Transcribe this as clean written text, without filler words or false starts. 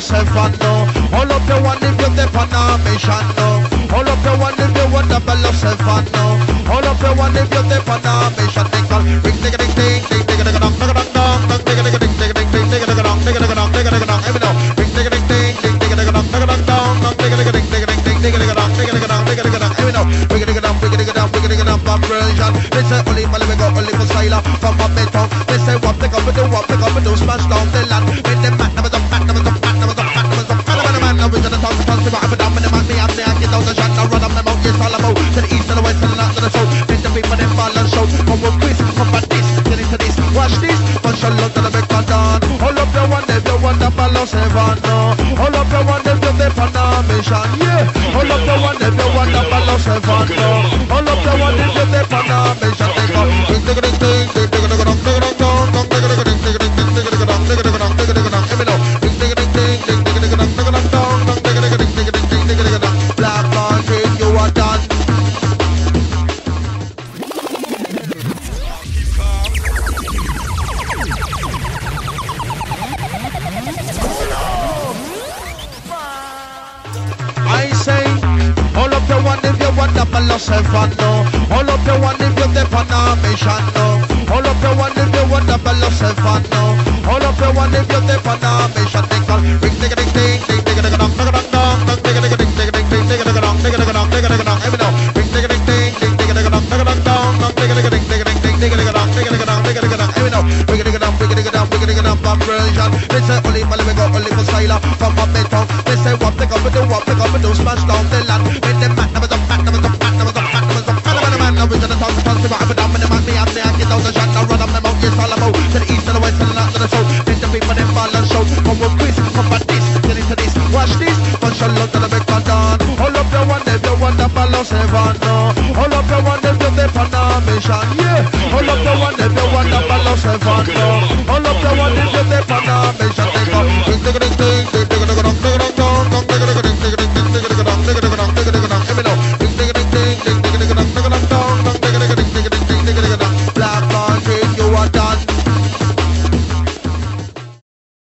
los hermanos. All of the one if you're the Panamation. All of the one if you want the los hermanos. All of the one if you're the Panamation. They call ring ding ding ding ding ding ding dong dong dong dong ding ding ding ding ding ding ding ding dong ding ding dong ding ding dong. Every now ring ding ding ding ding ding ding dong dong dong dong ding ding ding ding ding ding ding ding dong ding ding dong ding ding dong. Every now ring ding dong ring ding dong ring ding dong vibration. They say only Mali we go only for sailor from my bedroom. They say what they come and do smash down the land. Make them mad never stop mad never stop mad never stop mad never stop mad man. Now we gonna talk to I'm down in the man me up there. Get down the shot now run up the mountains all about to the east to the west to the north to the south. Make the people them fall and shout. Come on quiz, come back this, get into this, watch this. Punch a lot to the back and down. All of the one if you want the balance heaven. All of the one if you're the Panamation. Yeah. All of the one if you want the balance heaven. All of the one if you're the Panamation. They go ding ding ding ding ding ding ding dong ding ding dong dong ding ding ding ding ding ding ding dong ding ding dong ding ding dong. Every now ding ding ding ding ding ding ding dong ding ding dong dong ding ding ding ding ding ding ding dong. Black country, you are done. I say, all of the one if you want the balance heaven, all of the one if you're the Panamation, all of the one if you want the balance heaven, all of the one if you're the Panamation. They call ring ding ding ding ding ding ding dong dong dong dong ding ding ding ding ding ding ding dong ding ding dong ding ding dong. Every now ring ding ding ding ding ding ding dong dong dong dong ding ding ding ding ding ding ding ding dong ding ding dong ding ding dong. Every now ring ding dong ring ding dong ring ding dong vibration. They say only Mali we go only for sailor from my bedroom. They say what they come and do smash down the land. Make them mad never stop mad never stop mad never stop mad never stop mad man. Now we gonna talk to I'm down in the man me up there. Get down the shot now run up the mountains all about to the east to the west to the north to the south. Make the people them fall and shout. Come on quiz, come back this, get into this, watch this. Punch a lot to the back and down. All of the one if you want the balance heaven. All of the one if you're the Panamation. Yeah. All of the one if you want the balance heaven.